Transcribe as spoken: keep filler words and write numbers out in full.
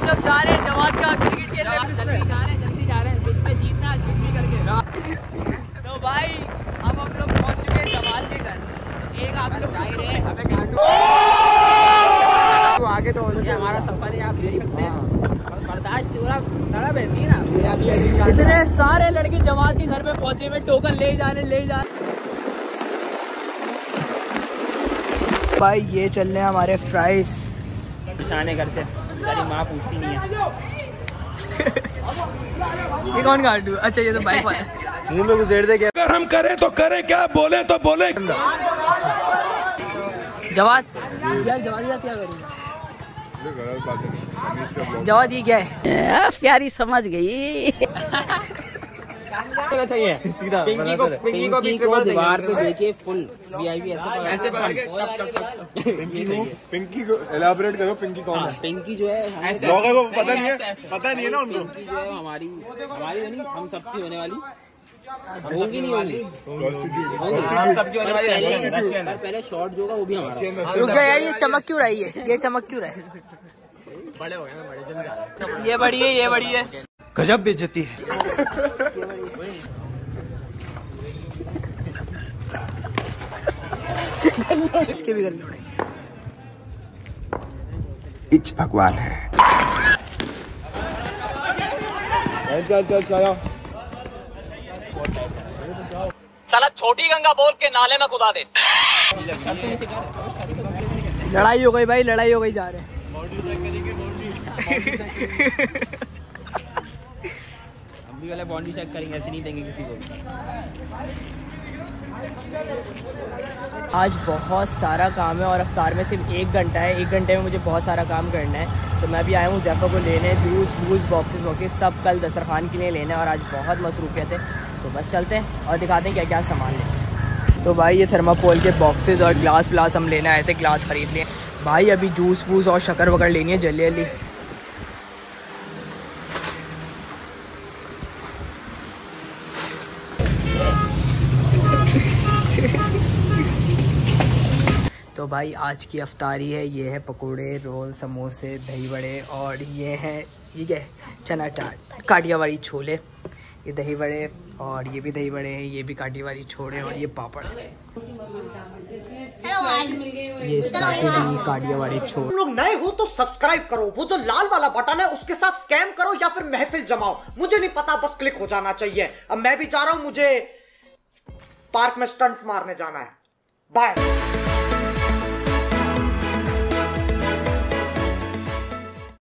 लोग जा रहे हैं जवाद का क्रिकेट खेलने। जल्दी जा रहे हैं जल्दी जा रहे हैं पिच पे जीतना जितनी करके। तो भाई अब हम लोग पहुंच चुके हैं जवाद के घर। एक आप लोग जा रहे हैं तो आगे तो हमारा सफर है, आप देख सकते हैं। बर्दाश्त पूरा खड़ा बैठी ना। इतने सारे लड़के जवाद के घर में पहुंचे हुए, टोकन ले जा रहे ले जा रहे। भाई ये चल रहे हैं हमारे फ्राइज। निशाने घर से मेरी माँ पूछती नहीं है। ये कौन काटू? अच्छा ये तो बाइक वाला मुंह में घुसेड़ दे। क्या अगर हम करें तो करें, क्या बोले तो बोले। जवाद यार जवाद क्या करेंगे? जवाद ये क्या है? प्यारी समझ गई। चाहिए पिंकी को पिंकी को पिंकी को दीवार पे देके फुल वीआईपी ऐसे ऐसे पिंकी को पिंकी को एलाबोरेट करो। पिंकी कौन है? पिंकी जो है लोगों को पता नहीं है, पता नहीं है ना उनको। पिंकी जो है हमारी हमारी नहीं, हम सबकी होने वाली होंगी नहीं होंगी हम सबकी होने वाली रशियन। पहले शॉट जो होगा वो भी हमारा। रुक जा यार, ये चमक क्यों रही है? ये चमक क्यों रहा है? बड़े हो गए ना, बड़े जल्दी आ रहे हैं। ये बड़ी है, ये बड़ी है। गजब बेइज्जती है। इसके भी गले उड़े। इच भगवान है। चल चल चलो। साला छोटी गंगा बोल के नाले में कुदा दे। लड़ाई हो गई भाई, लड़ाई हो गई। जा रहे हैं अभी वाले बाउंड्री चेक करेंगे, ऐसे नहीं देंगे किसी को। आज बहुत सारा काम है और अफ्तार में सिर्फ एक घंटा है। एक घंटे में मुझे बहुत सारा काम करना है। तो मैं भी आया हूँ ज़ैफ़ा को लेने। जूस वूस बॉक्सेस वॉक्सेस सब कल दस्तरखान के लिए लेना है और आज बहुत मसरूफियत है। तो बस चलते हैं और दिखाते हैं क्या क्या सामान लें। तो भाई ये थर्माकोल के बॉक्सेस और ग्लास व्लास हम लेने आए थे, ग्लास ख़रीद लिए भाई। अभी जूस वूस और शक्कर वगैरह लेनी है जल्दी जल्दी। तो भाई आज की अफ्तारी है, ये है पकोड़े, रोल, समोसे, दही बड़े और ये है ये क्या है चना चाट, काठियावाड़ी छोले, ये दही बड़े और ये भी दही बड़े हैं, ये भी काठियावाड़ी छोले और ये पापड़। ये स्पेशली काठियावाड़ी छोले। तुम लोग नए हो तो सब्सक्राइब करो, वो जो लाल वाला बटन है उसके साथ स्कैम करो या फिर महफिल जमाओ, मुझे नहीं पता, बस क्लिक हो जाना चाहिए। अब मैं भी जा रहा हूं, मुझे पार्क में स्टंट्स मारने जाना है। बाय।